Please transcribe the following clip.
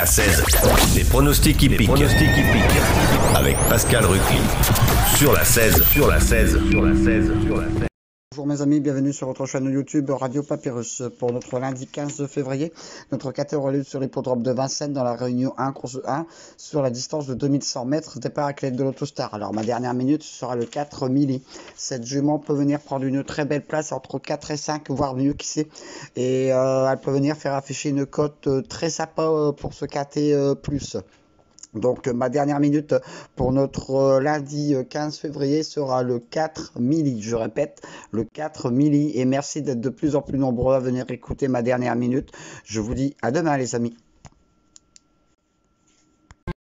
La 16. Les pronostics hippiques. Avec Pascal Ruquier. Sur la 16. Bonjour mes amis, bienvenue sur votre chaîne YouTube Radio Papyrus pour notre lundi 15 février. Notre catégorie sur l'hippodrome de Vincennes dans la réunion 1, course 1, sur la distance de 2100 mètres, départ avec l'aide de l'Autostar. Alors ma dernière minute sera le 4 milli. Cette jument peut venir prendre une très belle place entre 4 et 5, voire mieux qui sait. Et elle peut venir faire afficher une cote très sympa pour ce KT+. Donc ma dernière minute pour notre lundi 15 février sera le 4 milli, je répète, le 4 milli. Et merci d'être de plus en plus nombreux à venir écouter ma dernière minute. Je vous dis à demain les amis.